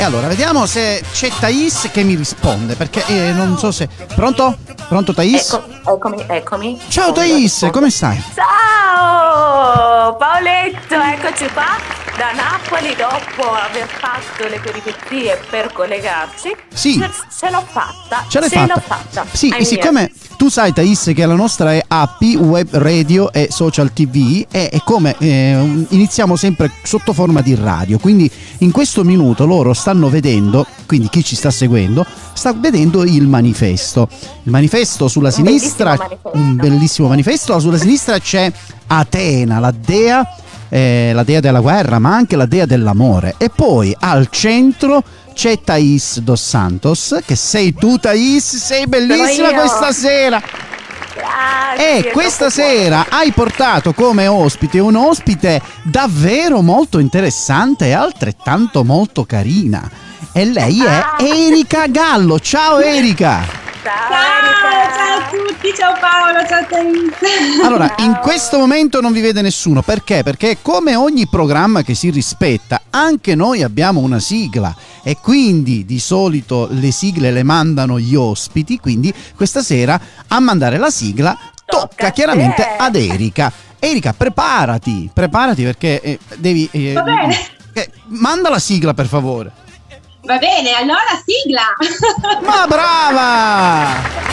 E allora, vediamo se c'è Thais che mi risponde, perché non so se... Pronto? Pronto Thais? Eccomi. Ciao Thais, come stai? Ciao Paoletto, eccoci qua da Napoli dopo aver fatto le peripezie per collegarci. Sì. Ce l'ho fatta. Ce l'hai fatta? Sì, e Ahimè. siccome tu sai Thais che la nostra è AP, web radio e social tv, e come iniziamo sempre sotto forma di radio, quindi in questo minuto loro stanno vedendo, quindi chi ci sta seguendo sta vedendo il manifesto sulla sinistra, un bellissimo manifesto. Sulla sinistra c'è Atena, la dea della guerra, ma anche la dea dell'amore, e poi al centro c'è Thais Dos Santos, che sei tu Thais, sei bellissima questa sera. Grazie, E questa sera hai portato come ospite un ospite davvero molto interessante e altrettanto molto carina, e lei è Erika Gallo. Ciao Erika. Ciao a tutti, ciao Paolo, ciao Thais. Allora, in questo momento non vi vede nessuno, perché? Perché come ogni programma che si rispetta, anche noi abbiamo una sigla, e quindi di solito le sigle le mandano gli ospiti, quindi questa sera a mandare la sigla tocca chiaramente ad Erika. Erika, preparati perché devi... Va bene. Manda la sigla per favore. Va bene, allora sigla. Ma brava!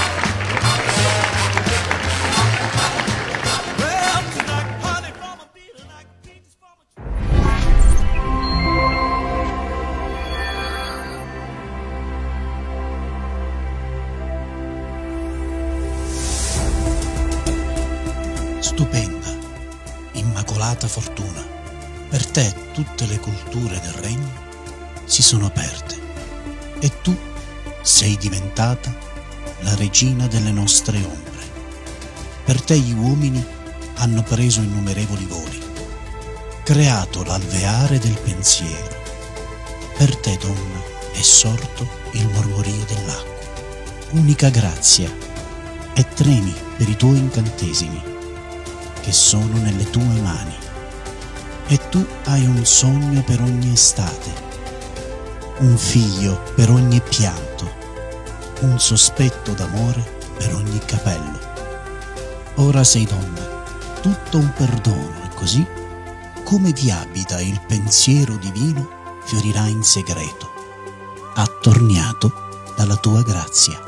Stupenda, immacolata fortuna, per te tutte le culture del regno si sono aperte, e tu sei diventata la regina delle nostre ombre. Per te gli uomini hanno preso innumerevoli voli, creato l'alveare del pensiero. Per te, donna, è sorto il mormorio dell'acqua, unica grazia, e tremi per i tuoi incantesimi, che sono nelle tue mani. E tu hai un sogno per ogni estate, un figlio per ogni pianto, un sospetto d'amore per ogni capello. Ora sei donna, tutto un perdono, e così, come vi abita il pensiero divino, fiorirà in segreto, attorniato dalla tua grazia.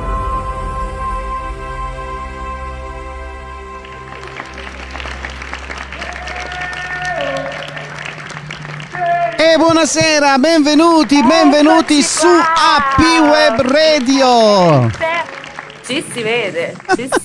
E buonasera, benvenuti su AP Web Radio. Ci si vede.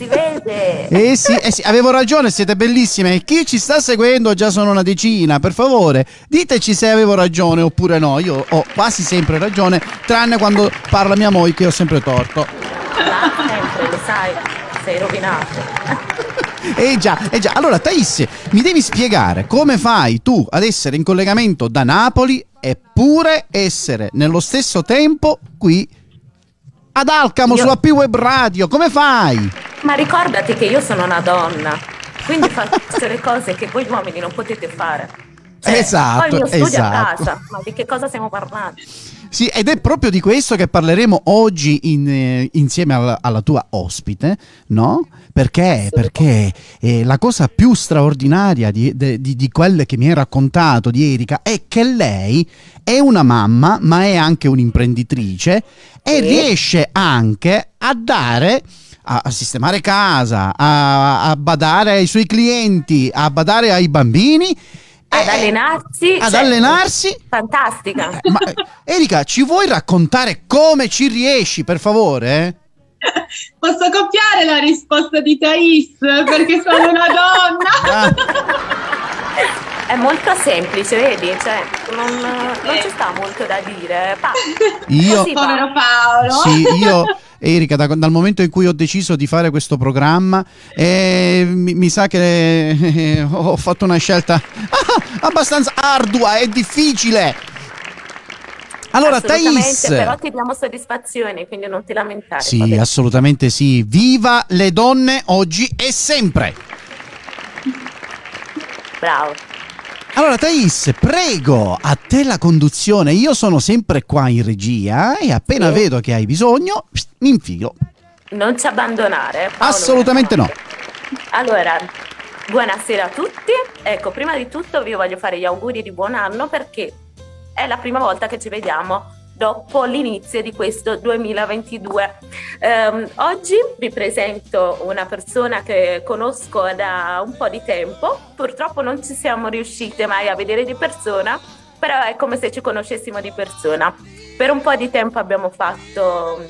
Sì, avevo ragione, siete bellissime. E chi ci sta seguendo, già sono una decina, per favore diteci se avevo ragione oppure no. Io ho quasi sempre ragione, tranne quando parla mia moglie, che ho sempre torto. Sempre, lo sai, sei rovinato. Già. Allora Thais, mi devi spiegare come fai tu ad essere in collegamento da Napoli eppure essere nello stesso tempo qui ad Alcamo su AP Web Radio. Come fai? Ma ricordati che io sono una donna, quindi faccio le cose che voi uomini non potete fare. Esatto, poi il mio studio a esatto. casa, ma di che cosa stiamo parlando? Sì, ed è proprio di questo che parleremo oggi insieme alla tua ospite, no? Perché la cosa più straordinaria di quelle che mi hai raccontato di Erika è che lei è una mamma, ma è anche un'imprenditrice, e riesce anche a dare... a sistemare casa, a badare ai suoi clienti, a badare ai bambini, ad allenarsi. Allenarsi. Fantastica. Ma Erika, ci vuoi raccontare come ci riesci, per favore? Posso copiare la risposta di Thais perché sono una donna? È molto semplice, vedi? Cioè, non ci sta molto da dire. Povero Paolo. Sì, io... Erika, dal momento in cui ho deciso di fare questo programma, mi sa che ho fatto una scelta abbastanza ardua e difficile. Allora, Thais, però ti diamo soddisfazione, quindi non ti lamentare. Sì, assolutamente sì. Viva le donne oggi e sempre. Bravo. Allora Thais, prego, a te la conduzione. Io sono sempre qua in regia e appena vedo che hai bisogno, mi infilo. Non ci abbandonare, Paolo. Assolutamente no. Allora, buonasera a tutti. Ecco, prima di tutto vi voglio fare gli auguri di buon anno perché è la prima volta che ci vediamo dopo l'inizio di questo 2022. Oggi vi presento una persona che conosco da un po' di tempo. Purtroppo non ci siamo riuscite mai a vedere di persona, però è come se ci conoscessimo di persona. Per un po' di tempo abbiamo fatto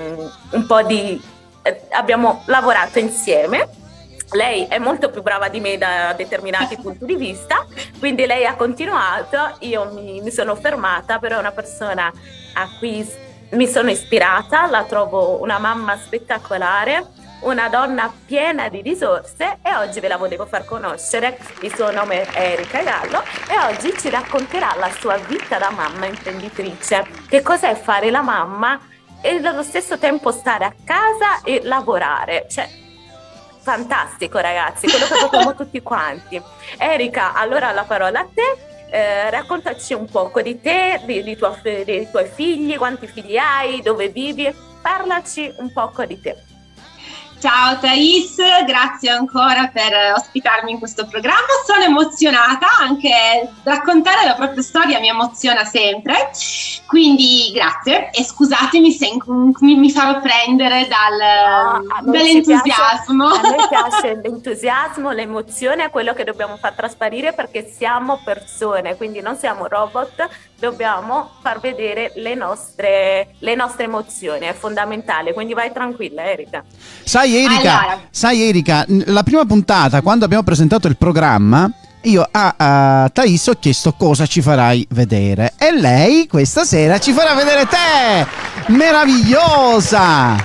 abbiamo lavorato insieme. Lei è molto più brava di me da determinati punti di vista, quindi lei ha continuato, io mi sono fermata, però è una persona a cui mi sono ispirata, la trovo una mamma spettacolare, una donna piena di risorse e oggi ve la volevo far conoscere. Il suo nome è Erika Gallo e oggi ci racconterà la sua vita da mamma imprenditrice. Che cos'è fare la mamma e allo stesso tempo stare a casa e lavorare, cioè fantastico ragazzi, quello che facciamo tutti quanti. Erika, allora la parola a te, raccontaci un poco di te, dei tuoi figli, quanti figli hai, dove vivi, parlaci un poco di te. Ciao Thais, grazie ancora per ospitarmi in questo programma, sono emozionata, anche raccontare la propria storia mi emoziona sempre, quindi grazie e scusatemi se mi farò prendere dall'entusiasmo. A noi piace l'entusiasmo, l'emozione, è quello che dobbiamo far trasparire perché siamo persone, quindi non siamo robot, dobbiamo far vedere le nostre emozioni, è fondamentale, quindi vai tranquilla Erika. Sai Erika, la prima puntata, quando abbiamo presentato il programma, io a Thais ho chiesto cosa ci farai vedere e lei questa sera ci farà vedere te! Meravigliosa!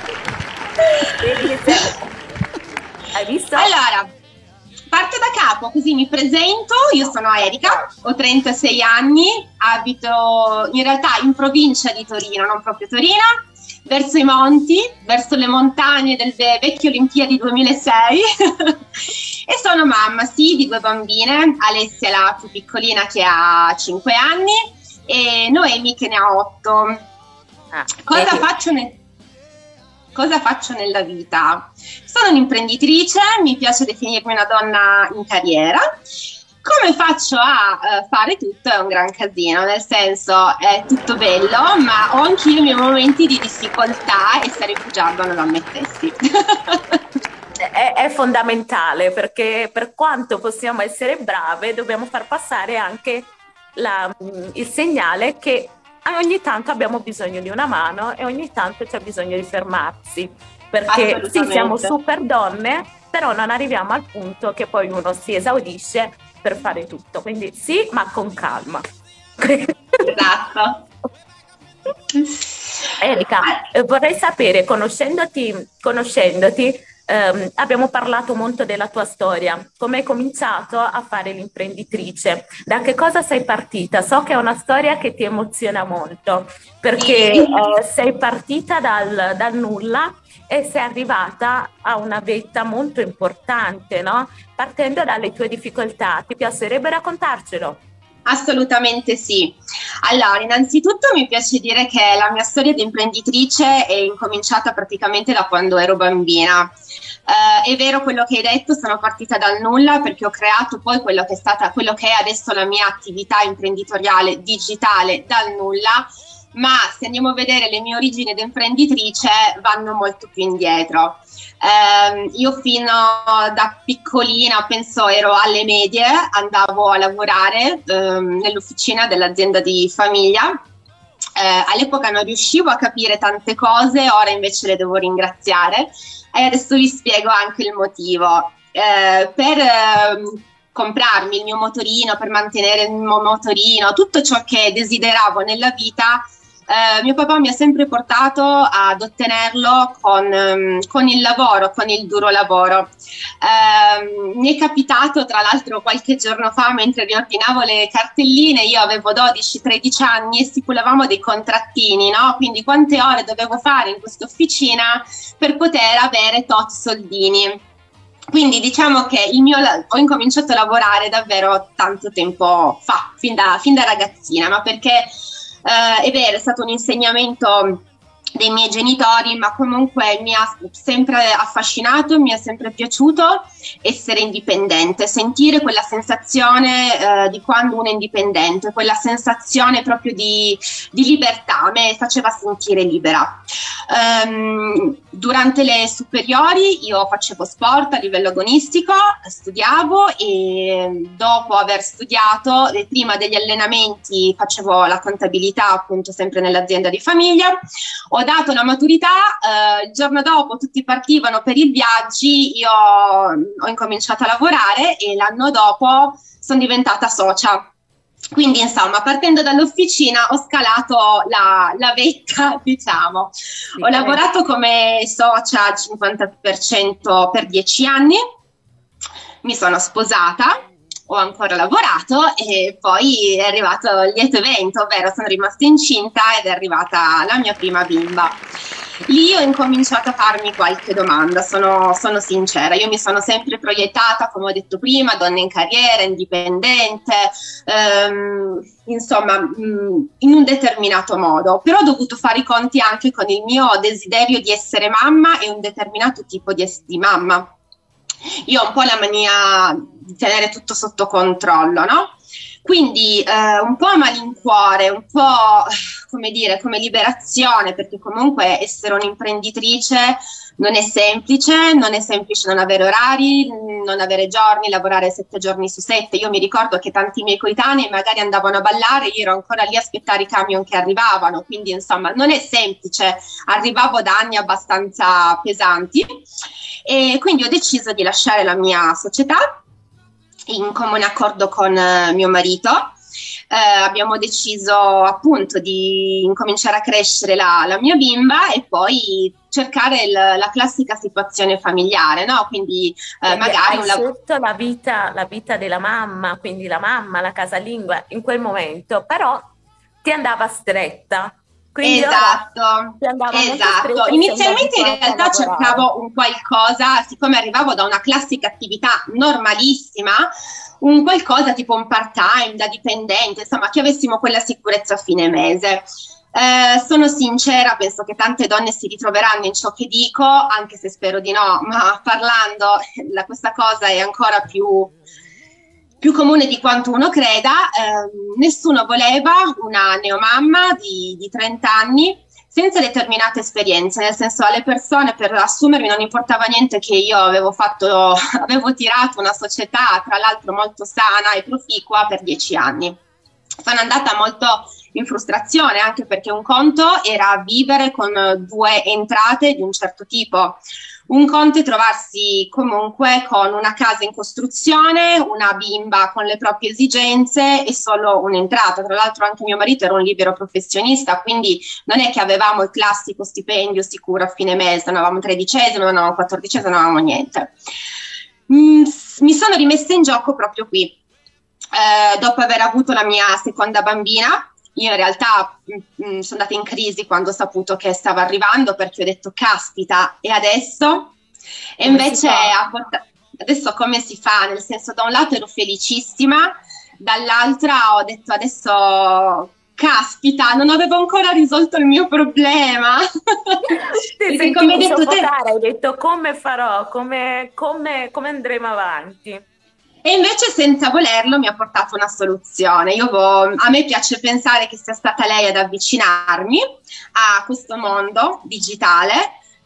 Hai visto? Allora, parto da capo, così mi presento. Io sono Erika, ho 36 anni, abito in realtà in provincia di Torino, non proprio Torino, verso i monti, verso le montagne del vecchio Olimpiadi 2006 e sono mamma, sì, di 2 bambine, Alessia la più piccolina che ha 5 anni e Noemi che ne ha 8. Cosa faccio nella vita? Sono un'imprenditrice, mi piace definirmi una donna in carriera. Come faccio a fare tutto? È un gran casino, nel senso è tutto bello, ma ho anche io i miei momenti di difficoltà e stare bugiardo non lo ammettessi. È fondamentale perché per quanto possiamo essere brave dobbiamo far passare anche il segnale che ogni tanto abbiamo bisogno di una mano e ogni tanto c'è bisogno di fermarsi, perché sì, siamo super donne, però non arriviamo al punto che poi uno si esaudisce per fare tutto, quindi sì, ma con calma. Esatto. Erika, vorrei sapere, conoscendoti, abbiamo parlato molto della tua storia, come hai cominciato a fare l'imprenditrice, da che cosa sei partita? So che è una storia che ti emoziona molto, perché sei partita dal nulla e sei arrivata a una vetta molto importante, no? Partendo dalle tue difficoltà. Ti piacerebbe raccontarcelo? Assolutamente sì. Allora, innanzitutto mi piace dire che la mia storia di imprenditrice è incominciata praticamente da quando ero bambina. È vero quello che hai detto, sono partita dal nulla perché ho creato poi quello che è adesso la mia attività imprenditoriale digitale dal nulla, ma se andiamo a vedere le mie origini da imprenditrice vanno molto più indietro. Io fino da piccolina, penso ero alle medie, andavo a lavorare nell'officina dell'azienda di famiglia. All'epoca non riuscivo a capire tante cose, ora invece le devo ringraziare e adesso vi spiego anche il motivo. Per comprarmi il mio motorino, per mantenere il mio motorino, tutto ciò che desideravo nella vita, mio papà mi ha sempre portato ad ottenerlo con il lavoro, con il duro lavoro. Mi è capitato tra l'altro qualche giorno fa, mentre riordinavo le cartelline, io avevo 12-13 anni e stipulavamo dei contrattini, no? Quindi quante ore dovevo fare in questa officina per poter avere tot soldini. Quindi diciamo che ho incominciato a lavorare davvero tanto tempo fa, fin da ragazzina, ma perché è vero, è stato un insegnamento dei miei genitori, ma comunque mi ha sempre affascinato, mi è sempre piaciuto essere indipendente, sentire quella sensazione di quando uno è indipendente, quella sensazione proprio di libertà, me faceva sentire libera. Durante le superiori io facevo sport a livello agonistico, studiavo e dopo aver studiato, prima degli allenamenti facevo la contabilità appunto sempre nell'azienda di famiglia. Ho dato la maturità, il giorno dopo tutti partivano per i viaggi, io ho incominciato a lavorare e l'anno dopo sono diventata socia. Quindi insomma, partendo dall'officina ho scalato la vetta, diciamo. Ho lavorato come socia al 50% per 10 anni, mi sono sposata, ho ancora lavorato e poi è arrivato il lieto evento, ovvero sono rimasta incinta ed è arrivata la mia prima bimba. Lì ho incominciato a farmi qualche domanda, sono sincera, io mi sono sempre proiettata, come ho detto prima, donna in carriera, indipendente, insomma, in un determinato modo, però ho dovuto fare i conti anche con il mio desiderio di essere mamma e un determinato tipo di mamma. Io ho un po' la mania di tenere tutto sotto controllo, no? Quindi un po' a malincuore, un po' come dire, come liberazione, perché comunque essere un'imprenditrice non è semplice non avere orari, non avere giorni, lavorare 7 giorni su 7. Io mi ricordo che tanti miei coetanei magari andavano a ballare, io ero ancora lì a aspettare i camion che arrivavano, quindi insomma non è semplice, arrivavo da anni abbastanza pesanti e quindi ho deciso di lasciare la mia società in comune accordo con mio marito. Abbiamo deciso appunto di incominciare a crescere la mia bimba e poi cercare la classica situazione familiare, no? Quindi magari hai scelto la vita della mamma, quindi la mamma, la casalinga in quel momento, però ti andava stretta. Quindi esatto. Inizialmente in realtà cercavo un qualcosa, siccome arrivavo da una classica attività normalissima, un qualcosa tipo un part-time da dipendente, insomma, che avessimo quella sicurezza a fine mese. Sono sincera, penso che tante donne si ritroveranno in ciò che dico, anche se spero di no, ma parlando questa cosa è ancora più comune di quanto uno creda. Nessuno voleva una neomamma di 30 anni senza determinate esperienze, nel senso alle persone per assumermi non importava niente che io avevo tirato una società tra l'altro molto sana e proficua per 10 anni. Sono andata molto in frustrazione anche perché un conto era vivere con 2 entrate di un certo tipo. Un conto è trovarsi comunque con una casa in costruzione, una bimba con le proprie esigenze e solo un'entrata. Tra l'altro anche mio marito era un libero professionista, quindi non è che avevamo il classico stipendio sicuro a fine mese, non avevamo 13esimo, non avevamo 14esimo, non avevamo niente. Mi sono rimessa in gioco proprio qui. Dopo aver avuto la mia seconda bambina, io in realtà sono andata in crisi quando ho saputo che stava arrivando, perché ho detto caspita, e adesso? E invece adesso come si fa? Nel senso, da un lato ero felicissima, dall'altra ho detto adesso caspita, non avevo ancora risolto il mio problema. Perché come hai detto te, hai detto come farò, come andremo avanti. E invece senza volerlo mi ha portato una soluzione. A me piace pensare che sia stata lei ad avvicinarmi a questo mondo digitale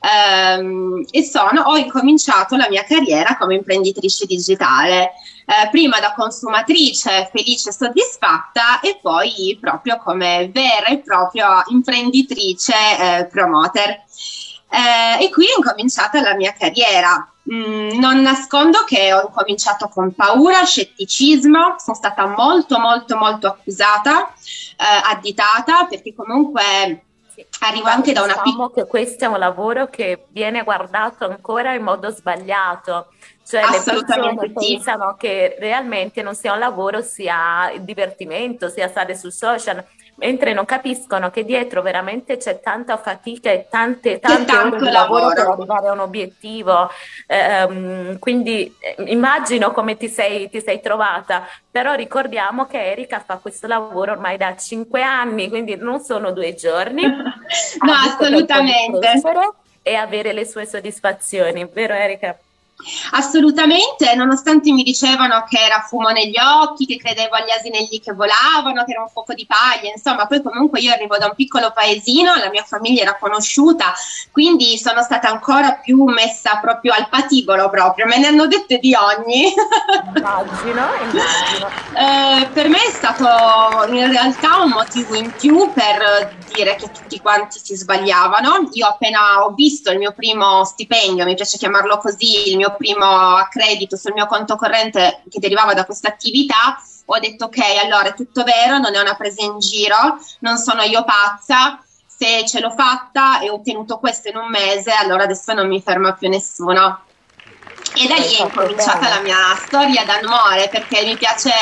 e ho incominciato la mia carriera come imprenditrice digitale. Prima da consumatrice felice e soddisfatta e poi proprio come vera e propria imprenditrice promoter. E qui è incominciata la mia carriera. Non nascondo che ho cominciato con paura, scetticismo, sono stata molto molto molto accusata, additata, perché comunque arrivo anche da una piccola... che questo è un lavoro che viene guardato ancora in modo sbagliato, Cioè le persone Assolutamente sì. pensano che realmente non sia un lavoro, sia il divertimento, sia stare sul social, mentre non capiscono che dietro veramente c'è tanta fatica e tante, C'è tante ore tanto di lavoro per lavoro. arrivare a un obiettivo. Quindi immagino come ti sei trovata, però ricordiamo che Erika fa questo lavoro ormai da 5 anni, quindi non sono 2 giorni, No, ha avuto tempo di assolutamente. crescere e avere le sue soddisfazioni, vero Erika? Assolutamente, nonostante mi dicevano che era fumo negli occhi, che credevo agli asinelli che volavano, che era un fuoco di paglia, insomma, poi comunque io arrivo da un piccolo paesino, la mia famiglia era conosciuta, quindi sono stata ancora più messa proprio al patibolo proprio, me ne hanno dette di ogni. Immagino. Per me è stato in realtà un motivo in più per dire che tutti quanti si sbagliavano. Io appena ho visto il mio primo stipendio, mi piace chiamarlo così, il mio primo accredito sul mio conto corrente che derivava da questa attività, ho detto ok, allora è tutto vero, non è una presa in giro, non sono io pazza, se ce l'ho fatta e ho ottenuto questo in un mese, allora adesso non mi ferma più nessuno. E da lì è incominciata la mia storia d'amore, perché mi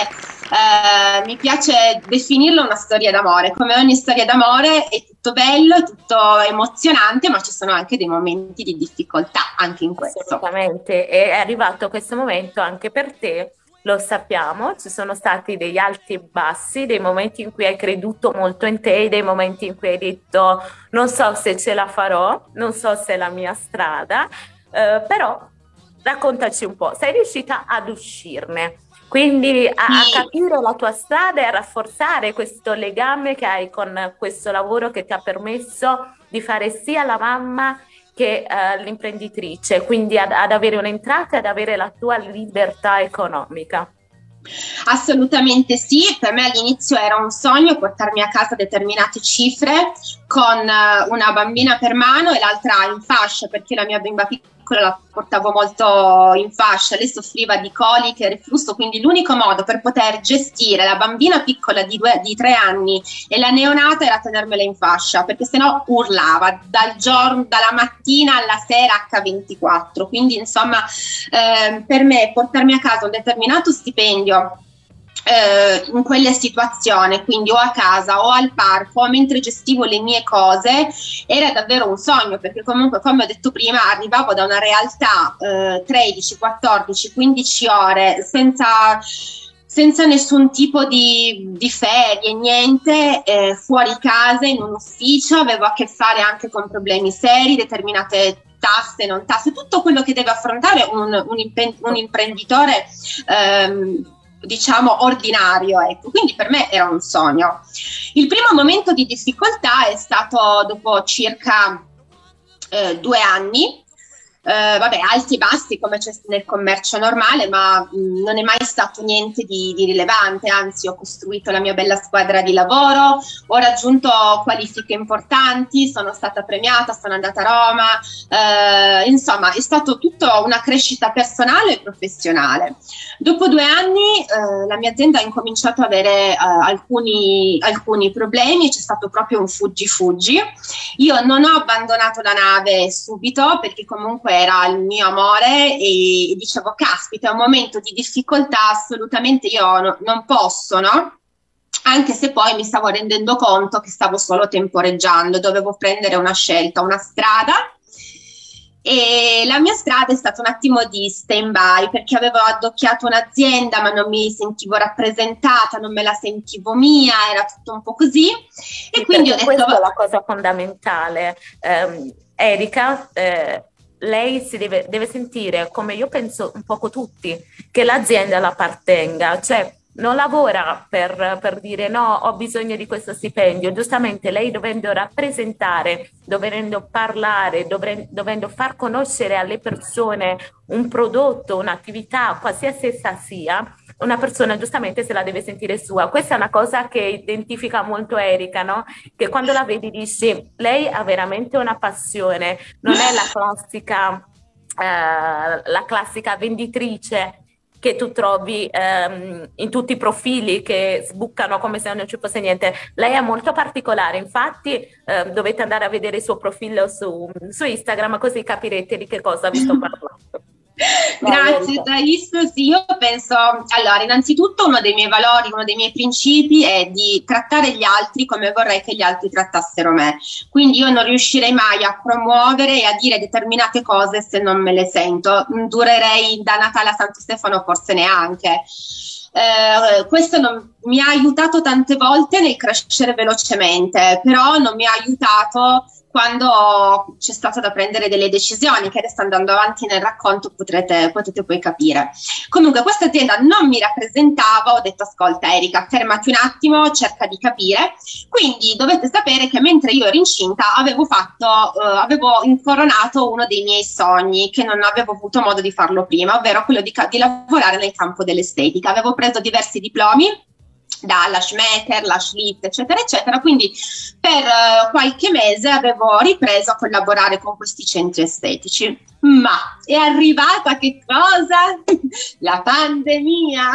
piace definirlo una storia d'amore. Come ogni storia d'amore è tutto bello, è tutto emozionante, ma ci sono anche dei momenti di difficoltà anche in questo. Assolutamente, è arrivato questo momento anche per te, lo sappiamo, ci sono stati degli alti e bassi, dei momenti in cui hai creduto molto in te, dei momenti in cui hai detto non so se ce la farò, non so se è la mia strada, però raccontaci un po', sei riuscita ad uscirne? Quindi a capire la tua strada e a rafforzare questo legame che hai con questo lavoro che ti ha permesso di fare sia la mamma che l'imprenditrice, quindi ad avere un'entrata e ad avere la tua libertà economica. Assolutamente sì, per me all'inizio era un sogno portarmi a casa determinate cifre con una bambina per mano e l'altra in fascia, perché la mia bimba piccola la portavo molto in fascia, lei soffriva di coliche e reflusso, quindi l'unico modo per poter gestire la bambina piccola di 3 anni e la neonata era tenermela in fascia, perché sennò urlava dalla mattina alla sera H24, quindi insomma per me portarmi a casa un determinato stipendio in quelle situazioni, quindi o a casa o al parco o mentre gestivo le mie cose, era davvero un sogno, perché comunque, come ho detto prima, arrivavo da una realtà 13, 14, 15 ore senza nessun tipo di ferie, niente, fuori casa, in un ufficio, avevo a che fare anche con problemi seri, determinate tasse, non tasse, tutto quello che deve affrontare un imprenditore diciamo ordinario, ecco. Quindi per me era un sogno. Il primo momento di difficoltà è stato dopo circa 2 anni, vabbè, alti e bassi come c'è nel commercio normale, ma non è mai stato niente di rilevante, anzi ho costruito la mia bella squadra di lavoro, ho raggiunto qualifiche importanti, sono stata premiata, sono andata a Roma, insomma è stato tutto una crescita personale e professionale. Dopo 2 anni la mia azienda ha incominciato ad avere alcuni problemi, c'è stato proprio un fuggi. Io non ho abbandonato la nave subito, perché comunque era il mio amore e dicevo caspita, è un momento di difficoltà, assolutamente io non posso, no? Anche se poi mi stavo rendendo conto che stavo solo temporeggiando, dovevo prendere una scelta, una strada. E la mia strada è stata un attimo di stand-by, perché avevo addocchiato un'azienda ma non mi sentivo rappresentata, non me la sentivo mia, era tutto un po' così. E quindi ho detto... Questa è la cosa fondamentale. Erika, lei si deve sentire, come io penso un poco tutti, che l'azienda la appartenga, cioè non lavora per dire no, ho bisogno di questo stipendio. Giustamente lei, dovendo rappresentare, dovendo parlare, dovendo far conoscere alle persone un prodotto, un'attività, qualsiasi essa sia, una persona giustamente se la deve sentire sua. Questa è una cosa che identifica molto Erika, no? Che quando la vedi dici, lei ha veramente una passione, non è la classica venditrice che tu trovi in tutti i profili che sbuccano come se non ci fosse niente. Lei è molto particolare, infatti dovete andare a vedere il suo profilo su Instagram, così capirete di che cosa vi sto parlando. Grazie Thais, sì, io penso, allora innanzitutto uno dei miei valori, uno dei miei principi è di trattare gli altri come vorrei che gli altri trattassero me, quindi io non riuscirei mai a promuovere e a dire determinate cose se non me le sento, durerei da Natale a Santo Stefano forse neanche. Questo mi ha aiutato tante volte nel crescere velocemente, però non mi ha aiutato quando c'è stato da prendere delle decisioni, che adesso andando avanti nel racconto potete poi capire. Comunque questa azienda non mi rappresentava, ho detto ascolta Erika, fermati un attimo, cerca di capire. Quindi dovete sapere che mentre io ero incinta avevo incoronato uno dei miei sogni, che non avevo avuto modo di farlo prima, ovvero quello di lavorare nel campo dell'estetica. Avevo preso diversi diplomi, da lash maker, lash lift, eccetera, eccetera, quindi per qualche mese avevo ripreso a collaborare con questi centri estetici. Ma è arrivata che cosa? La pandemia!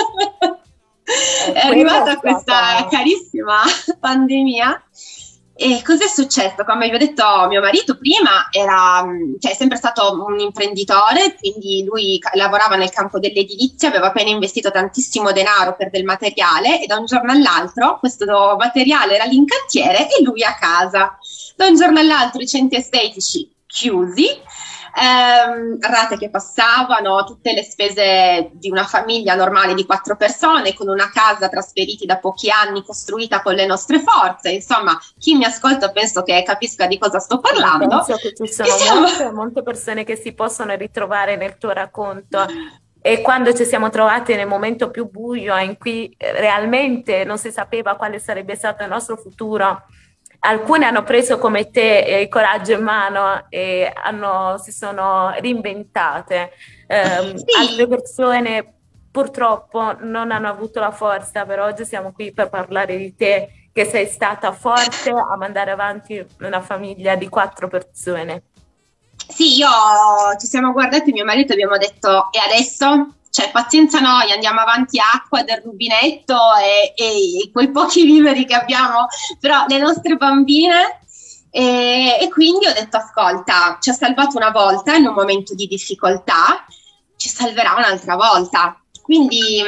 È arrivata questa carissima pandemia. E cos'è successo? Come vi ho detto, mio marito prima è sempre stato un imprenditore, quindi lui lavorava nel campo dell'edilizia, aveva appena investito tantissimo denaro per del materiale e da un giorno all'altro questo materiale era lì in cantiere e lui a casa. Da un giorno all'altro i centri estetici chiusi, rate che passavano, tutte le spese di una famiglia normale di 4 persone con una casa trasferiti da pochi anni, costruita con le nostre forze. Insomma, chi mi ascolta penso che capisca di cosa sto parlando. Penso che ci sono molte persone che si possono ritrovare nel tuo racconto. E quando ci siamo trovati nel momento più buio in cui realmente non si sapeva quale sarebbe stato il nostro futuro, alcune hanno preso come te il coraggio in mano e si sono reinventate. Sì. Altre persone purtroppo non hanno avuto la forza, però oggi siamo qui per parlare di te, che sei stata forte a mandare avanti una famiglia di 4 persone. Sì, ci siamo guardati, mio marito, e abbiamo detto, e adesso? Cioè, pazienza noi, andiamo avanti acqua del rubinetto e quei pochi viveri che abbiamo, però le nostre bambine, e quindi ho detto, ascolta, ci ha salvato una volta in un momento di difficoltà, ci salverà un'altra volta. Quindi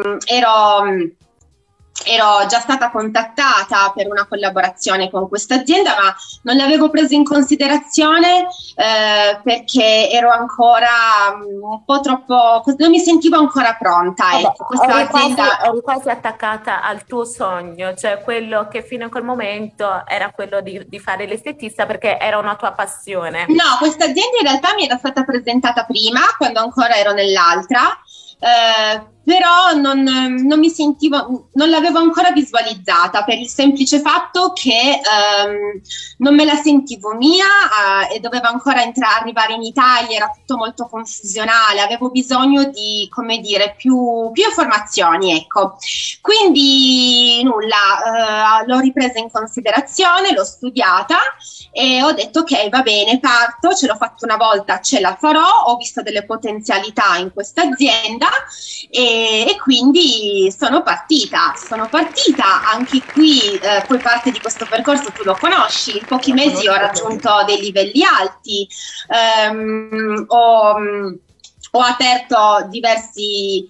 ero già stata contattata per una collaborazione con questa azienda, ma non l'avevo presa in considerazione perché ero ancora un po' troppo, non mi sentivo ancora pronta. Ecco, eri quasi attaccata al tuo sogno, cioè quello che fino a quel momento era quello di fare l'estetista, perché era una tua passione. No, questa azienda in realtà mi era stata presentata prima, quando ancora ero nell'altra. Però non mi sentivo, non l'avevo ancora visualizzata, per il semplice fatto che non me la sentivo mia e dovevo ancora arrivare in Italia, era tutto molto confusionale, avevo bisogno di, come dire, più informazioni, ecco. Quindi nulla, l'ho ripresa in considerazione, l'ho studiata e ho detto ok, va bene, parto, ce l'ho fatto una volta, ce la farò, ho visto delle potenzialità in questa azienda e quindi sono partita anche qui. Poi parte di questo percorso tu lo conosci, in pochi mesi ho raggiunto dei livelli alti, ho aperto diversi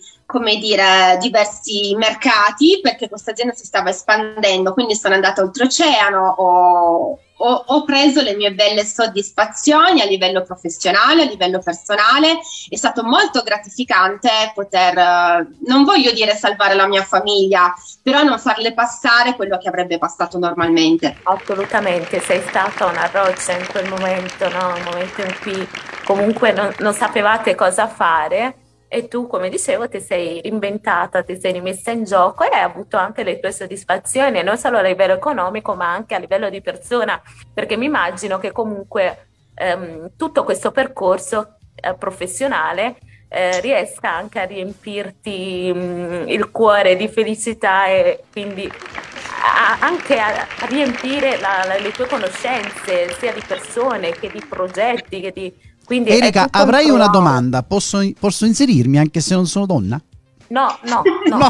mercati perché questa azienda si stava espandendo, quindi sono andata oltreoceano, ho preso le mie belle soddisfazioni a livello professionale, a livello personale. È stato molto gratificante poter, non voglio dire salvare la mia famiglia, però non farle passare quello che avrebbe passato normalmente. Assolutamente, sei stata una roccia in quel momento, no? Un momento in cui comunque non sapevate cosa fare. E tu, come dicevo, ti sei reinventata, ti sei rimessa in gioco e hai avuto anche le tue soddisfazioni, non solo a livello economico ma anche a livello di persona, perché mi immagino che comunque tutto questo percorso professionale riesca anche a riempirti il cuore di felicità e quindi anche a riempire le tue conoscenze sia di persone che di progetti che di... Quindi Erika, avrai una domanda, posso inserirmi anche se non sono donna? No. Ma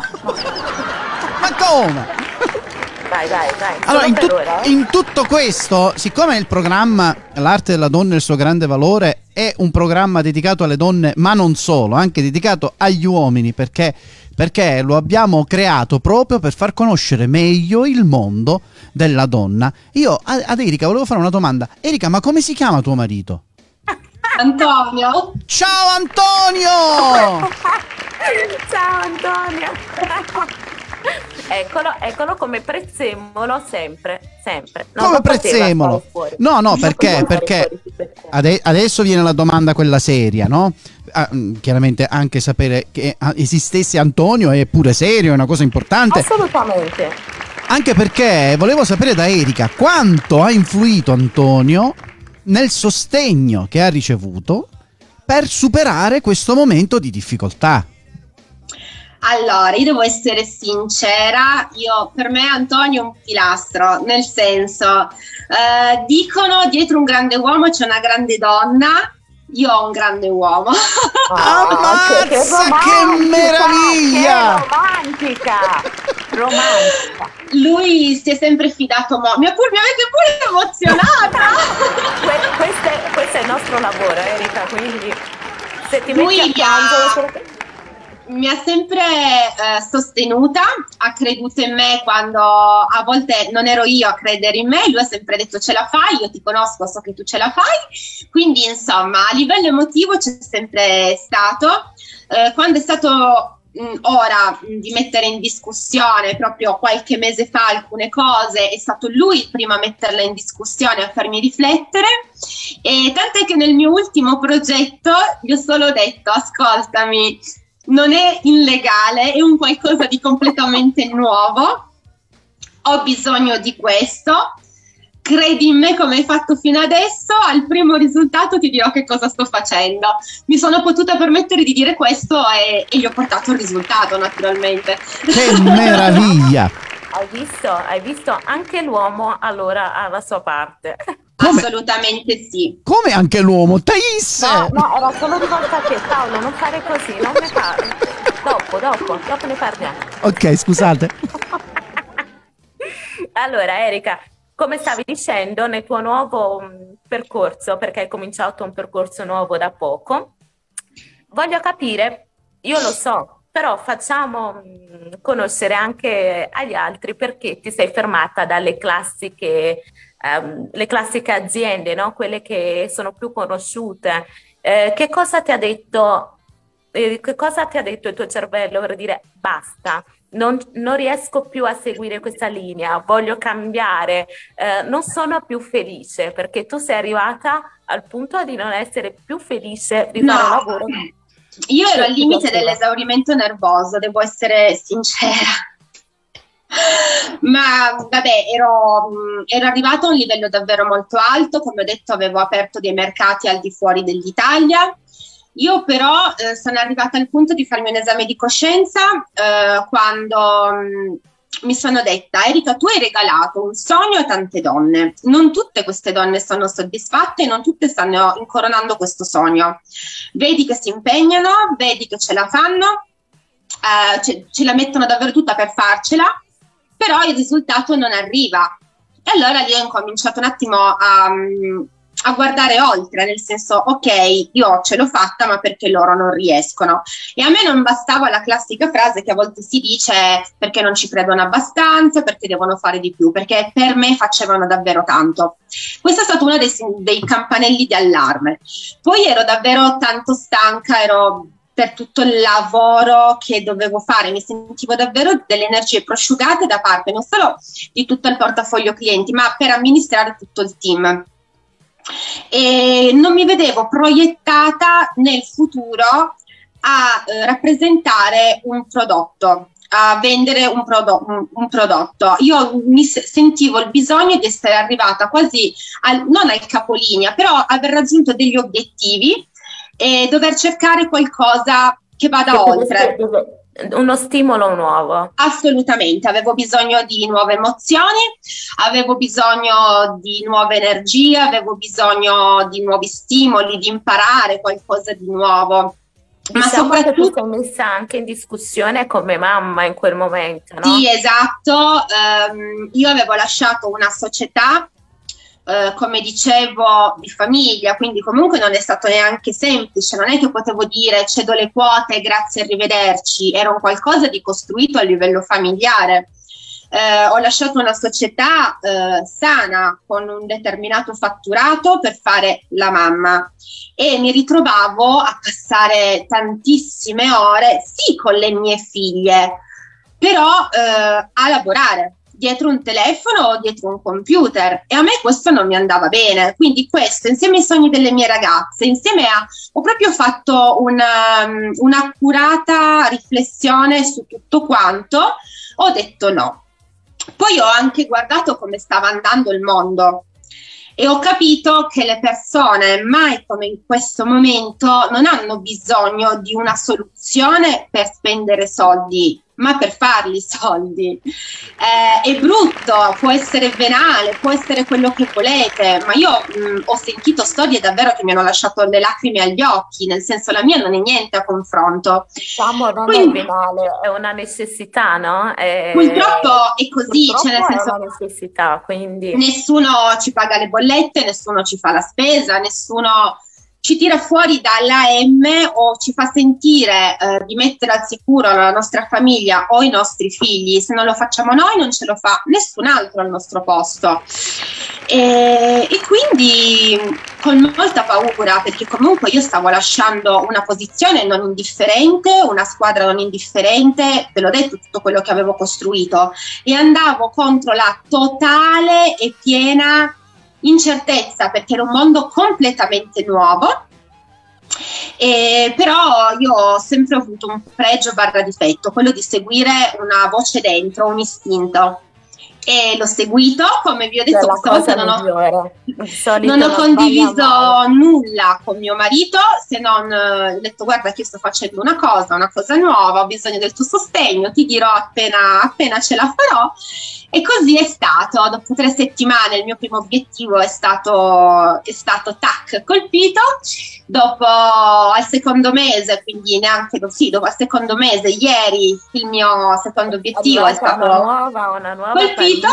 come? Vai. Allora, in tutto questo, siccome il programma L'arte della donna e il suo grande valore è un programma dedicato alle donne, ma non solo, anche dedicato agli uomini, perché lo abbiamo creato proprio per far conoscere meglio il mondo della donna. Io ad Erika volevo fare una domanda. Erika, ma come si chiama tuo marito? Antonio. Ciao Antonio! Ciao Antonio! Eccolo come Prezzemolo sempre. No, come Prezzemolo? No, perché adesso viene la domanda quella seria, no? Chiaramente anche sapere che esistesse Antonio è pure serio, è una cosa importante. Assolutamente. Anche perché volevo sapere da Erika quanto ha influito Antonio nel sostegno che ha ricevuto per superare questo momento di difficoltà. Allora, io devo essere sincera, per me Antonio è un pilastro, nel senso, dicono dietro un grande uomo c'è una grande donna, io ho un grande uomo. Ammazza, che meraviglia! Che romantica! Lui si è sempre fidato, mi avete pure emozionata! questo è il nostro lavoro, Erika, quindi se ti metti a piangere... Mi ha sempre sostenuta, ha creduto in me quando a volte non ero io a credere in me, lui ha sempre detto ce la fai, io ti conosco, so che tu ce la fai, quindi insomma a livello emotivo c'è sempre stato. Quando è stato ora di mettere in discussione proprio qualche mese fa alcune cose, è stato lui il primo a metterle in discussione, a farmi riflettere, e tant'è che nel mio ultimo progetto gli ho solo detto ascoltami, non è illegale, è un qualcosa di completamente nuovo, ho bisogno di questo, credi in me come hai fatto fino adesso, al primo risultato ti dirò che cosa sto facendo. Mi sono potuta permettere di dire questo e gli ho portato il risultato, naturalmente. Che meraviglia! Hai visto? Anche l'uomo allora ha la sua parte. Come? Assolutamente sì. Come anche l'uomo? Thais! No, era solo di volta che Paolo, non fare così, non ne parli. Dopo ne parliamo. Ok, scusate. Allora, Erika, come stavi dicendo, nel tuo nuovo percorso, perché hai cominciato un percorso nuovo da poco, voglio capire, io lo so, però facciamo conoscere anche agli altri perché ti sei fermata dalle classiche aziende, no? Quelle che sono più conosciute. Che cosa ti ha detto il tuo cervello per dire basta, non riesco più a seguire questa linea, voglio cambiare, non sono più felice, perché tu sei arrivata al punto di non essere più felice di fare un lavoro. Io ero al limite dell'esaurimento nervoso, devo essere sincera. Ma vabbè, ero arrivata a un livello davvero molto alto, come ho detto avevo aperto dei mercati al di fuori dell'Italia. Io però sono arrivata al punto di farmi un esame di coscienza quando mi sono detta Erika, tu hai regalato un sogno a tante donne, non tutte queste donne sono soddisfatte e non tutte stanno incoronando questo sogno. Vedi che si impegnano, vedi che ce la fanno, ce la mettono davvero tutta per farcela, però il risultato non arriva. E allora lì ho incominciato un attimo a guardare oltre, nel senso, ok, io ce l'ho fatta, ma perché loro non riescono? E a me non bastava la classica frase che a volte si dice perché non ci credono abbastanza, perché devono fare di più, perché per me facevano davvero tanto. Questo è stato uno dei campanelli di allarme. Poi ero davvero tanto stanca, ero per tutto il lavoro che dovevo fare, mi sentivo davvero delle energie prosciugate da parte non solo di tutto il portafoglio clienti, ma per amministrare tutto il team. E non mi vedevo proiettata nel futuro a rappresentare un prodotto, a vendere un prodotto. Io sentivo il bisogno di essere arrivata quasi non al capolinea, però aver raggiunto degli obiettivi e dover cercare qualcosa che vada oltre. Uno stimolo nuovo. Assolutamente, avevo bisogno di nuove emozioni, avevo bisogno di nuove energie, avevo bisogno di nuovi stimoli, di imparare qualcosa di nuovo. Ma soprattutto ti sei messa anche in discussione come mamma in quel momento, no? Sì, esatto. Io avevo lasciato una società come dicevo, di famiglia, quindi comunque non è stato neanche semplice, non è che potevo dire cedo le quote, grazie, arrivederci, era un qualcosa di costruito a livello familiare. Ho lasciato una società sana, con un determinato fatturato per fare la mamma, e mi ritrovavo a passare tantissime ore, sì, con le mie figlie, però a lavorare dietro un telefono o dietro un computer, e a me questo non mi andava bene. Quindi questo, insieme ai sogni delle mie ragazze, ho proprio fatto un'accurata riflessione su tutto quanto, ho detto no. Poi ho anche guardato come stava andando il mondo e ho capito che le persone, mai come in questo momento, non hanno bisogno di una soluzione per spendere soldi, ma per farli soldi. È brutto, può essere venale, può essere quello che volete, ma io ho sentito storie davvero che mi hanno lasciato le lacrime agli occhi, nel senso, la mia non è niente a confronto. Diciamo, non è venale, è una necessità, no? Purtroppo è così, cioè nel senso, è una necessità, quindi nessuno ci paga le bollette, nessuno ci fa la spesa, nessuno ci tira fuori dalla M o ci fa sentire di mettere al sicuro la nostra famiglia o i nostri figli. Se non lo facciamo noi, non ce lo fa nessun altro al nostro posto. E quindi con molta paura, perché comunque io stavo lasciando una posizione non indifferente, una squadra non indifferente, ve l'ho detto, tutto quello che avevo costruito, e andavo contro la totale e piena incertezza, perché era un mondo completamente nuovo. Però io ho sempre avuto un pregio / difetto, quello di seguire una voce dentro, un istinto, e l'ho seguito. Come vi ho detto, questa volta non ho condiviso nulla con mio marito, se non ho detto: guarda che io sto facendo una cosa nuova, ho bisogno del tuo sostegno, ti dirò appena ce la farò. E così è stato. Dopo 3 settimane il mio primo obiettivo è stato tac, colpito. Dopo al secondo mese, quindi neanche dopo al secondo mese, ieri, il mio secondo obiettivo è stato una nuova colpito.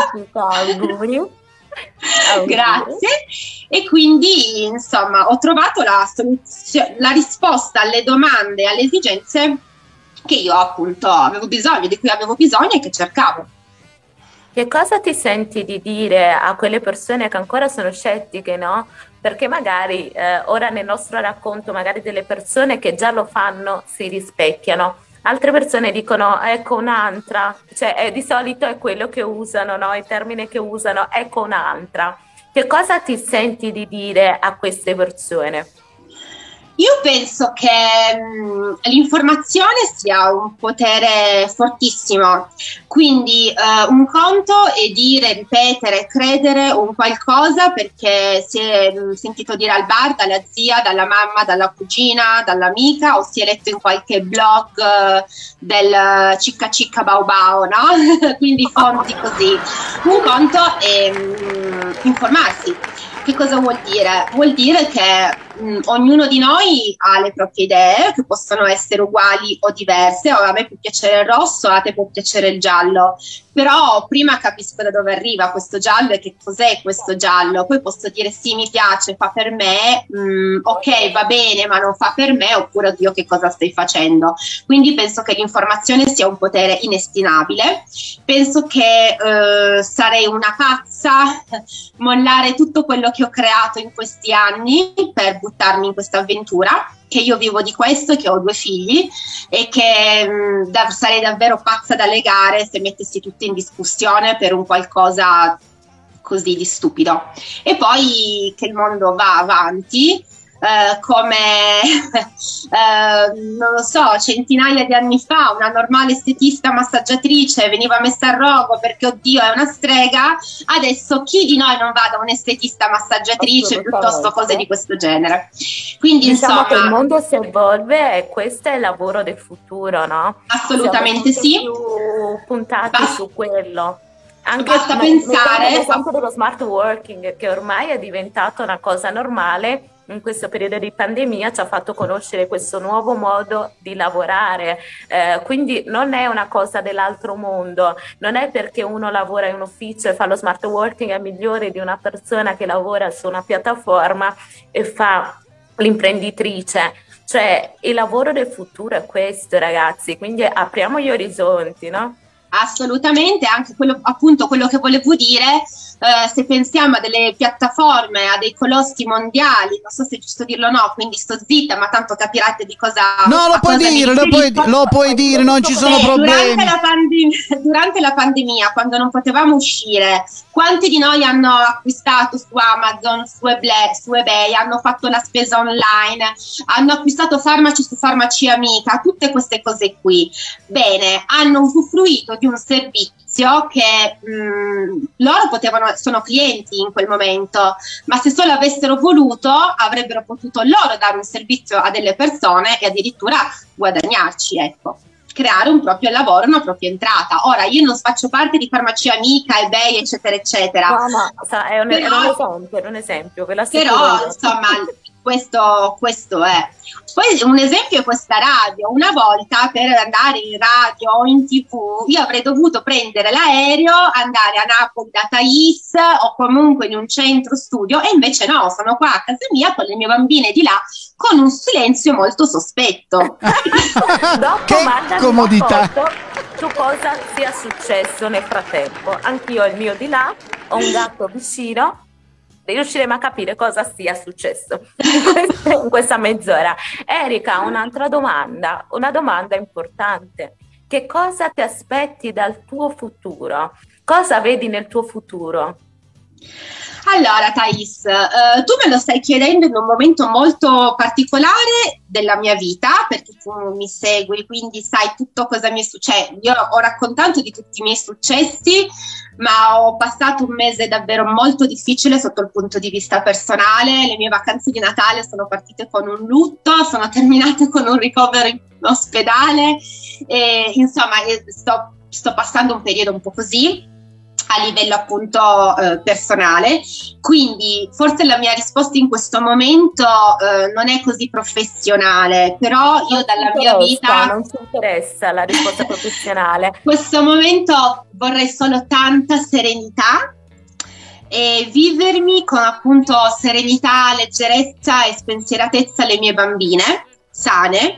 Grazie. E quindi insomma ho trovato la risposta alle domande, alle esigenze che io appunto avevo bisogno, di cui avevo bisogno e che cercavo. Che cosa ti senti di dire a quelle persone che ancora sono scettiche, no? Perché magari ora nel nostro racconto, magari delle persone che già lo fanno si rispecchiano, altre persone dicono ecco un'altra, cioè di solito è quello che usano, no? Il termine che usano, ecco un'altra. Che cosa ti senti di dire a queste persone? Io penso che l'informazione sia un potere fortissimo, quindi un conto è dire, ripetere, credere un qualcosa perché si è sentito dire al bar, dalla zia, dalla mamma, dalla cugina, dall'amica, o si è letto in qualche blog del cicca cicca bau bau, no? Quindi fonti così. Un conto è informarsi. Che cosa vuol dire? Vuol dire che ognuno di noi ha le proprie idee, che possono essere uguali o diverse. A me può piacere il rosso, a te può piacere il giallo, però prima capisco da dove arriva questo giallo e che cos'è questo giallo, poi posso dire sì, mi piace, fa per me, ok, va bene, ma non fa per me, oppure oddio, che cosa stai facendo? Quindi penso che l'informazione sia un potere inestimabile. Penso che sarei una pazza mollare tutto quello che ho creato in questi anni per buttarmi in questa avventura, che io vivo di questo, che ho 2 figli e che sarei davvero pazza da legare se mettessi tutto in discussione per un qualcosa così di stupido. E poi che il mondo va avanti come non lo so, centinaia di anni fa una normale estetista massaggiatrice veniva messa a rogo perché oddio è una strega, adesso chi di noi non va da un'estetista massaggiatrice piuttosto cose di questo genere. Quindi diciamo insomma che il mondo si evolve e questo è il lavoro del futuro, no? Assolutamente sì, più puntati su quello. Anche basta pensare l'esempio dello smart working, che ormai è diventato una cosa normale in questo periodo di pandemia ci ha fatto conoscere questo nuovo modo di lavorare, quindi non è una cosa dell'altro mondo, non è perché uno lavora in un ufficio e fa lo smart working è migliore di una persona che lavora su una piattaforma e fa l'imprenditrice. Cioè il lavoro del futuro è questo, ragazzi, quindi apriamo gli orizzonti, no? Assolutamente, anche quello, appunto, quello che volevo dire, se pensiamo a delle piattaforme, a dei colossi mondiali, non so se è giusto dirlo o no, quindi sto zitta, ma tanto capirete di cosa. No, lo puoi dire, lo puoi dire, non ci sono problemi. Durante la pandemia, quando non potevamo uscire, quanti di noi hanno acquistato su Amazon, su eBay, hanno fatto la spesa online, hanno acquistato farmaci su Farmacia Amica, tutte queste cose qui. Bene, hanno usufruito di un servizio che loro sono clienti in quel momento, ma se solo avessero voluto avrebbero potuto loro dare un servizio a delle persone e addirittura guadagnarci, ecco, creare un proprio lavoro, una propria entrata. Ora io non faccio parte di Farmacia Amica, eBay, eccetera eccetera. No, è un esempio, ve però insomma questo è. Poi un esempio è questa radio. Una volta per andare in radio o in TV io avrei dovuto prendere l'aereo, andare a Napoli da Thais o comunque in un centro studio, e invece no, sono qua a casa mia con le mie bambine di là con un silenzio molto sospetto. Dopo che comodità! Su cosa sia successo nel frattempo. Anch'io ho il mio di là, ho un gatto vicino, riusciremo a capire cosa sia successo in questa mezz'ora. Erika, un'altra domanda, una domanda importante. Che cosa ti aspetti dal tuo futuro? Cosa vedi nel tuo futuro? Allora, Thais, tu me lo stai chiedendo in un momento molto particolare della mia vita, perché tu mi segui, quindi sai tutto cosa mi è successo. Io ho raccontato di tutti i miei successi, ma ho passato un mese davvero molto difficile sotto il punto di vista personale. Le mie vacanze di Natale sono partite con un lutto, sono terminate con un ricovero in ospedale, e, insomma sto passando un periodo un po' così a livello appunto personale, quindi forse la mia risposta in questo momento non è così professionale, però io dalla mia vita non ci interessa la risposta professionale. In questo momento vorrei solo tanta serenità e vivermi con appunto serenità, leggerezza e spensieratezza le mie bambine sane,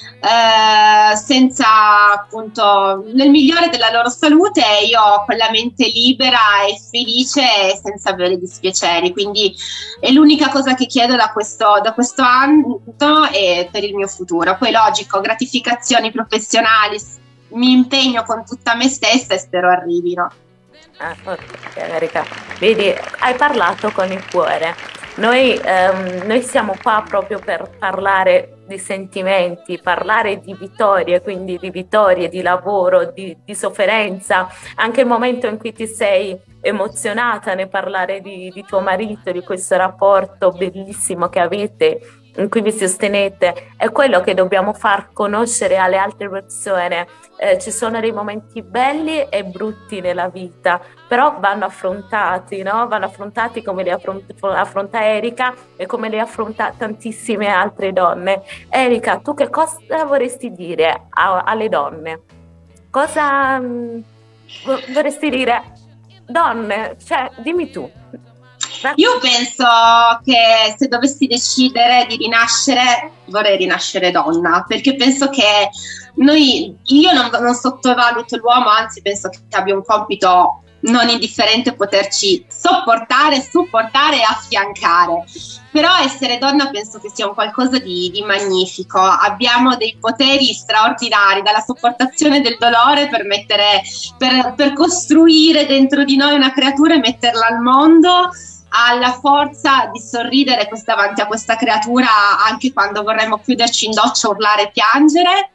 senza appunto, nel migliore della loro salute, io con la mente libera e felice e senza avere dispiaceri, quindi è l'unica cosa che chiedo da questo anno e per il mio futuro. Poi logico, gratificazioni professionali, mi impegno con tutta me stessa e spero arrivino. Ok, Erika, vedi, hai parlato con il cuore. Noi siamo qua proprio per parlare di sentimenti, parlare di vittorie, quindi di vittorie, di lavoro, di sofferenza, anche il momento in cui ti sei emozionata nel parlare di tuo marito, di questo rapporto bellissimo che avete, in cui vi sostenete, è quello che dobbiamo far conoscere alle altre persone. Ci sono dei momenti belli e brutti nella vita, però vanno affrontati, no? Vanno affrontati come li affronta Erika e come li affronta tantissime altre donne. Erika, tu che cosa vorresti dire alle donne? Cosa vorresti dire? Donne, cioè, dimmi tu. Io penso che se dovessi decidere di rinascere, vorrei rinascere donna, perché penso che io non sottovaluto l'uomo, anzi penso che abbia un compito non indifferente poterci supportare e affiancare. Però essere donna penso che sia un qualcosa di magnifico. Abbiamo dei poteri straordinari, dalla sopportazione del dolore per costruire dentro di noi una creatura e metterla al mondo, alla forza di sorridere davanti a questa creatura anche quando vorremmo chiuderci in doccia, urlare e piangere.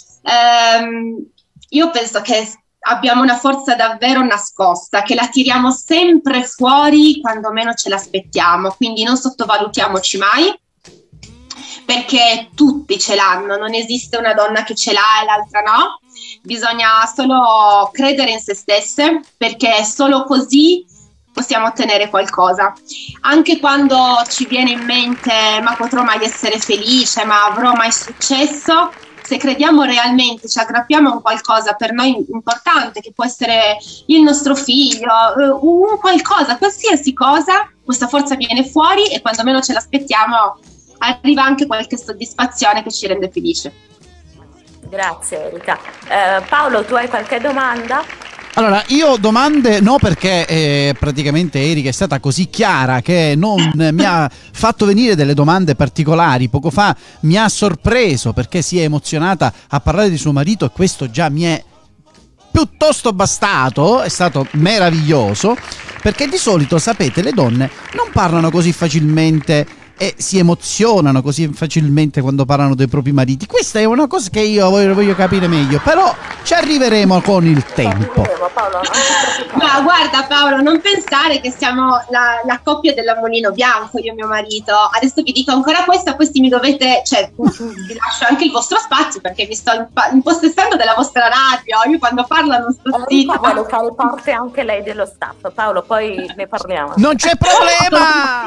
Io penso che abbiamo una forza davvero nascosta, che la tiriamo sempre fuori quando meno ce l'aspettiamo, quindi non sottovalutiamoci mai, perché tutti ce l'hanno, non esiste una donna che ce l'ha e l'altra no, bisogna solo credere in se stesse, perché solo così possiamo ottenere qualcosa. Anche quando ci viene in mente ma potrò mai essere felice, ma avrò mai successo, se crediamo realmente, ci aggrappiamo a un qualcosa per noi importante, che può essere il nostro figlio, un qualcosa, qualsiasi cosa, questa forza viene fuori e quando meno ce l'aspettiamo arriva anche qualche soddisfazione che ci rende felici. Grazie Erika. Paolo, tu hai qualche domanda? Allora, io domande no, perché praticamente Erika è stata così chiara che non mi ha fatto venire delle domande particolari. Poco fa mi ha sorpreso perché si è emozionata a parlare di suo marito e questo già mi è piuttosto bastato, è stato meraviglioso, perché di solito, sapete, le donne non parlano così facilmente e si emozionano così facilmente quando parlano dei propri mariti. Questa è una cosa che io voglio capire meglio, però ci arriveremo con il tempo. Ma guarda Paolo, non pensare che siamo la coppia dell'ammonino bianco, io e mio marito. Adesso vi dico ancora questa, questi mi dovete, cioè vi lascio anche il vostro spazio perché vi sto impossessando della vostra radio. Io quando parlo non sto zitta. Vuole fare parte anche lei dello staff, Paolo, poi ne parliamo. Non c'è problema!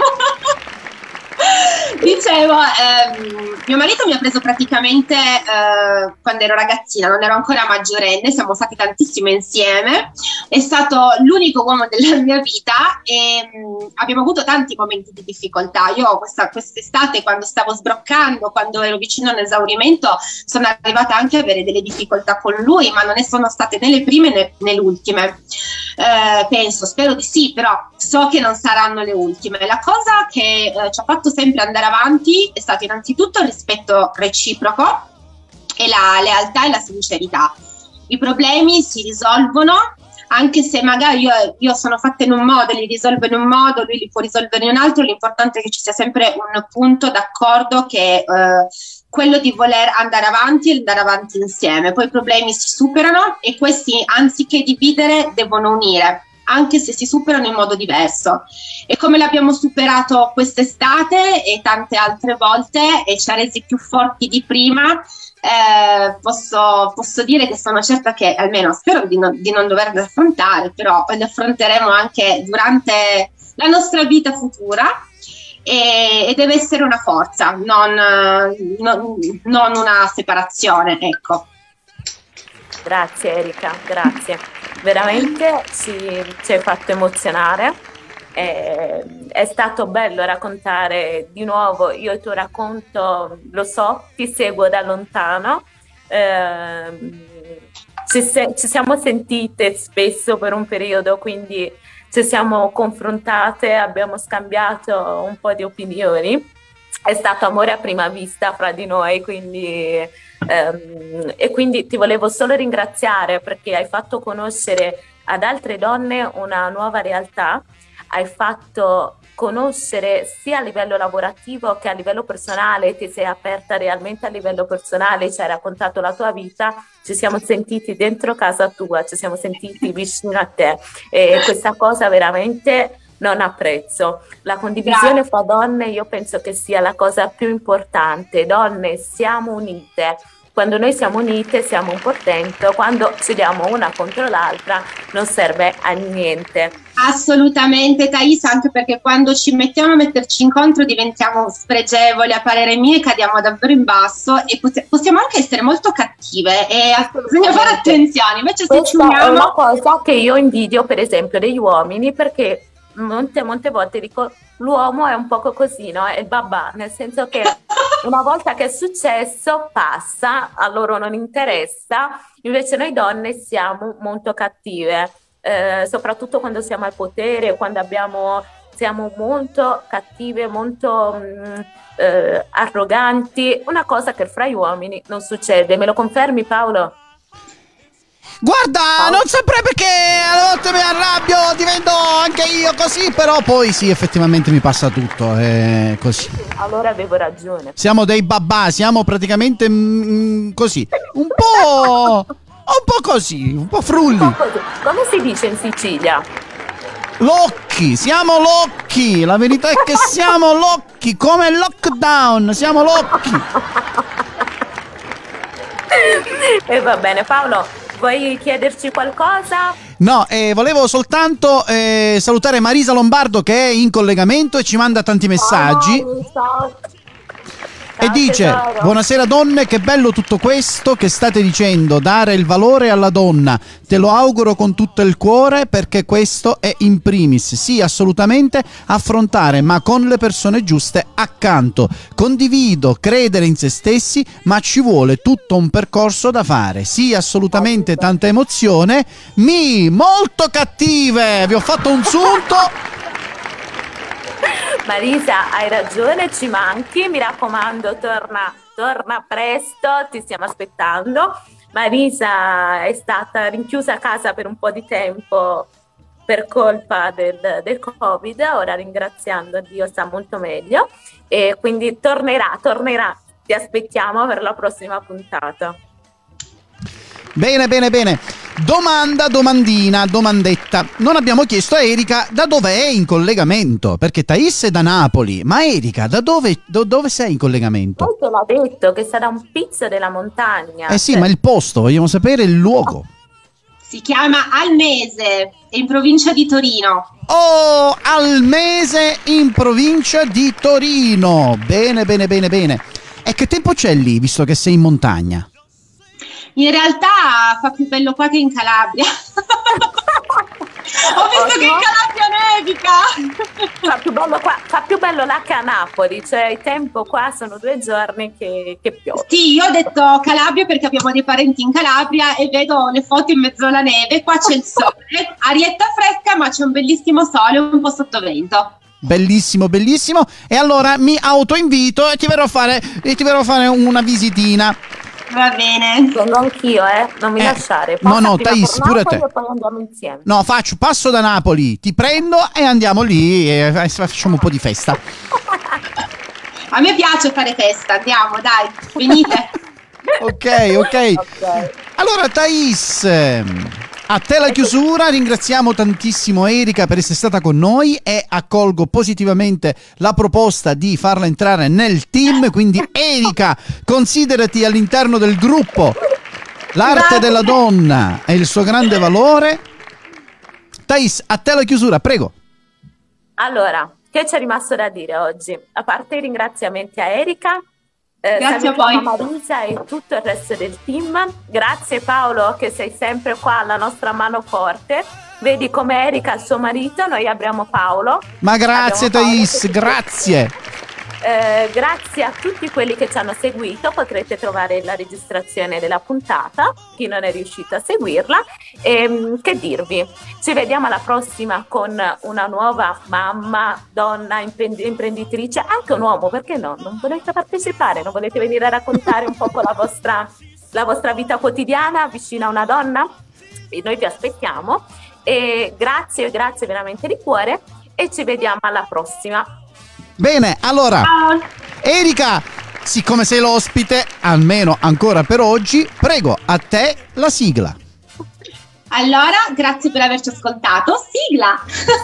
Dicevo, mio marito mi ha preso praticamente quando ero ragazzina, non ero ancora maggiorenne, siamo stati tantissimo insieme, è stato l'unico uomo della mia vita e abbiamo avuto tanti momenti di difficoltà. Io quest'estate, quando stavo sbroccando, quando ero vicino all'esaurimento, sono arrivata anche a avere delle difficoltà con lui, ma non ne sono state né le prime né le ultime. Spero di sì, però so che non saranno le ultime. La cosa che ci ha fatto sempre andare avanti è stato innanzitutto il rispetto reciproco e la lealtà e la sincerità. I problemi si risolvono, anche se magari io sono fatta in un modo, li risolvo in un modo, lui li può risolvere in un altro. L'importante è che ci sia sempre un punto d'accordo, che quello di voler andare avanti e andare avanti insieme. Poi i problemi si superano e questi, anziché dividere, devono unire, anche se si superano in modo diverso. E come l'abbiamo superato quest'estate e tante altre volte e ci ha resi più forti di prima, posso dire che sono certa che, almeno spero di non doverle affrontare, però le affronteremo anche durante la nostra vita futura. E deve essere una forza, non una separazione, ecco. Grazie Erika, grazie. Veramente ci hai fatto emozionare. È stato bello raccontare di nuovo io il tuo racconto, lo so, ti seguo da lontano. Ci siamo sentite spesso per un periodo, quindi ci siamo confrontate, abbiamo scambiato un po' di opinioni. È stato amore a prima vista fra di noi, quindi ti volevo solo ringraziare perché hai fatto conoscere ad altre donne una nuova realtà, hai fatto conoscere sia a livello lavorativo che a livello personale, ti sei aperta realmente a livello personale, ci hai raccontato la tua vita, ci siamo sentiti dentro casa tua, ci siamo sentiti vicino a te e questa cosa veramente non ha prezzo. La condivisione fra donne io penso che sia la cosa più importante. Donne, siamo unite. Quando noi siamo unite siamo un portento, quando ci diamo una contro l'altra non serve a niente. Assolutamente Thais, anche perché quando ci mettiamo a metterci incontro diventiamo spregevoli, a parere mio, e cadiamo davvero in basso e possiamo anche essere molto cattive e bisogna fare attenzione. Invece se ci uniamo... è una cosa che io invidio per esempio degli uomini, perché molte volte dico l'uomo è un poco così, no? È il babà, nel senso che una volta che è successo passa, a loro non interessa, invece noi donne siamo molto cattive, soprattutto quando siamo al potere, quando siamo molto cattive, molto arroganti, una cosa che fra gli uomini non succede. Me lo confermi Paolo? Guarda, non saprei perché a volte mi arrabbio, divento anche io così, però poi sì, effettivamente mi passa tutto, è così. Allora avevo ragione. Siamo dei babà, siamo praticamente così, un po' così, un po' frulli. Come si dice in Sicilia? Locchi, siamo locchi, la verità è che siamo locchi, come lockdown, siamo locchi. E va bene Paolo, Vuoi chiederci qualcosa? No, volevo soltanto salutare Marisa Lombardo che è in collegamento e ci manda tanti messaggi. Ciao. E dice: tesoro. buonasera donne, che bello tutto questo che state dicendo, dare il valore alla donna, te lo auguro con tutto il cuore, perché questo è in primis, sì assolutamente, affrontare ma con le persone giuste accanto, condivido, credere in se stessi, ma ci vuole tutto un percorso da fare, sì assolutamente, tanta emozione, molto cattive, vi ho fatto un sunto. Marisa, hai ragione, ci manchi, mi raccomando, torna presto, ti stiamo aspettando. Marisa è stata rinchiusa a casa per un po' di tempo per colpa del Covid, ora ringraziando Dio sta molto meglio e quindi tornerà, ti aspettiamo per la prossima puntata. Bene. Domandetta. Non abbiamo chiesto a Erika da dove è in collegamento, perché Thais è da Napoli, ma Erika da dove sei in collegamento? Poi te l'ho detto che sarà un pizzo della montagna. Eh sì, ma il posto, vogliamo sapere il luogo. Si chiama Almese, è in provincia di Torino. Oh, Almese in provincia di Torino. Bene. E che tempo c'è lì, visto che sei in montagna? In realtà fa più bello qua che in Calabria. Ho visto che in Calabria nevica. Fa più bello là che a Napoli, cioè il tempo qua sono 2 giorni che piove. Sì, io ho detto Calabria perché abbiamo dei parenti in Calabria e vedo le foto in mezzo alla neve, qua c'è il sole, arietta fresca ma c'è un bellissimo sole, un po' sottovento. Bellissimo. E allora mi autoinvito e ti verrò a fare una visitina. Va bene. Vengo anch'io, non mi lasciare. No, Thais, pure te. E poi andiamo insieme. No, passo da Napoli, ti prendo e andiamo lì e facciamo un po' di festa. A me piace fare festa, andiamo, dai, venite. Ok. Allora Thais, a te la chiusura, ringraziamo tantissimo Erika per essere stata con noi e accolgo positivamente la proposta di farla entrare nel team, quindi Erika, considerati all'interno del gruppo. L'arte della donna e il suo grande valore. Thais, a te la chiusura, prego. Allora, che c'è rimasto da dire oggi? A parte i ringraziamenti a Erika, grazie a voi. Marisa e tutto il resto del team. Grazie Paolo che sei sempre qua alla nostra mano forte. Vedi come Erika ha il suo marito, noi abbiamo Paolo. Ma grazie Thais, grazie. Grazie a tutti quelli che ci hanno seguito, potrete trovare la registrazione della puntata, chi non è riuscito a seguirla. Che dirvi, ci vediamo alla prossima con una nuova mamma, donna, imprenditrice, anche un uomo, perché no? Non volete partecipare? Non volete venire a raccontare un po' la vostra vita quotidiana vicino a una donna? E noi vi aspettiamo e grazie veramente di cuore e ci vediamo alla prossima. Bene, allora, Ciao. Erika, siccome sei l'ospite, almeno ancora per oggi, prego, a te la sigla. Allora, grazie per averci ascoltato. Sigla!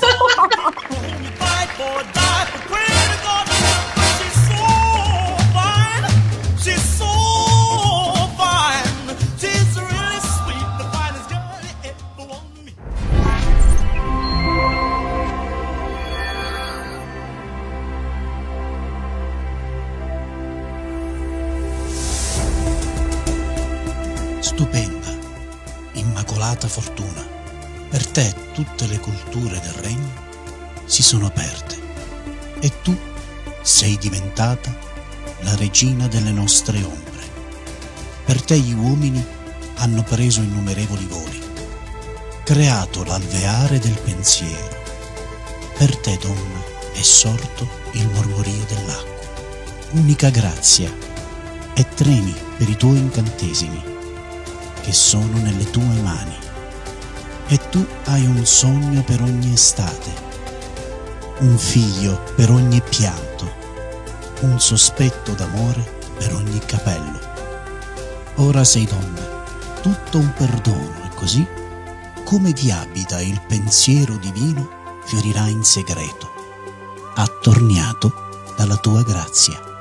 Stupenda, immacolata fortuna, per te tutte le culture del regno si sono aperte e tu sei diventata la regina delle nostre ombre. Per te gli uomini hanno preso innumerevoli voli, creato l'alveare del pensiero. Per te, donna, è sorto il mormorio dell'acqua, unica grazia, e tremi per i tuoi incantesimi che sono nelle tue mani. E tu hai un sogno per ogni estate, un figlio per ogni pianto, un sospetto d'amore per ogni capello. Ora sei donna, tutto un perdono, e così, come ti abita il pensiero divino, fiorirà in segreto, attorniato dalla tua grazia.